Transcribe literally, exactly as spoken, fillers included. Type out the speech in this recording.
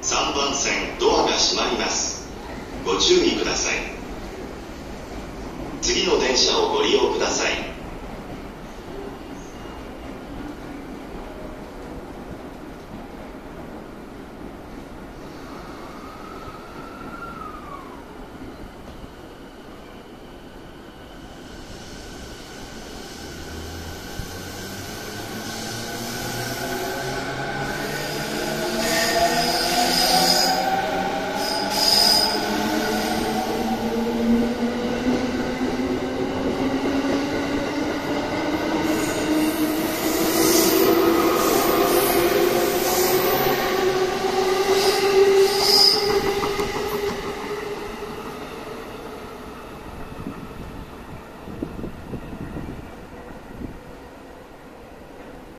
さんばん線ドアが閉まります。ご注意ください。次の電車をご利用ください。